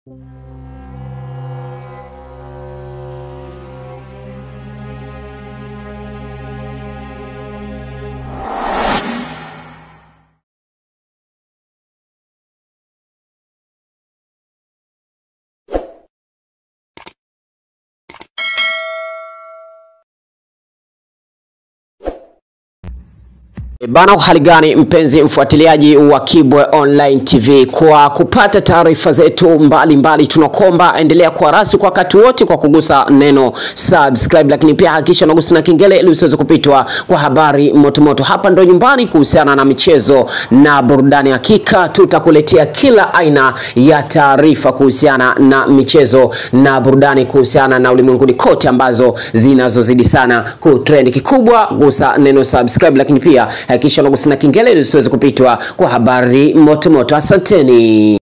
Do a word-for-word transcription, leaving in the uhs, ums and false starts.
Bana, hali gani mpenzi mfuatiliaji wa Kibwe Online T V, kwa kupata taarifa zetu mbalimbali tunakomba endelea kuwa rasi kwa wakati wote kwa kugusa neno subscribe, lakini pia hakikisha unagusa na kengele ili usiweze kupitwa kwa habari moto moto. Hapa ndo nyumbani kuhusiana na michezo na burudani, hakika tutakuletea kila aina ya taarifa kuhusiana na michezo na burudani, kuhusiana na ulimwenguni kote ambazo zinazozidi sana kutrend. Kikubwa gusa neno subscribe, lakini pia hakikisha unagusa na kengele ili usiweze kupitwa kwa habari moto moto. Asanteni.